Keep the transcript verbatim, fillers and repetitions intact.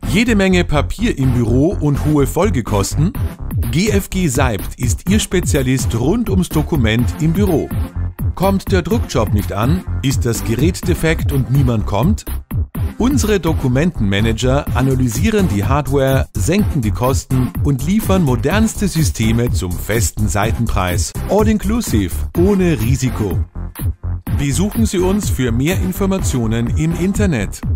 Jede Menge Papier im Büro und hohe Folgekosten? G F G Seibt ist Ihr Spezialist rund ums Dokument im Büro. Kommt der Druckjob nicht an? Ist das Gerät defekt und niemand kommt? Unsere Dokumentenmanager analysieren die Hardware, senken die Kosten und liefern modernste Systeme zum festen Seitenpreis. All inclusive, ohne Risiko. Besuchen Sie uns für mehr Informationen im Internet.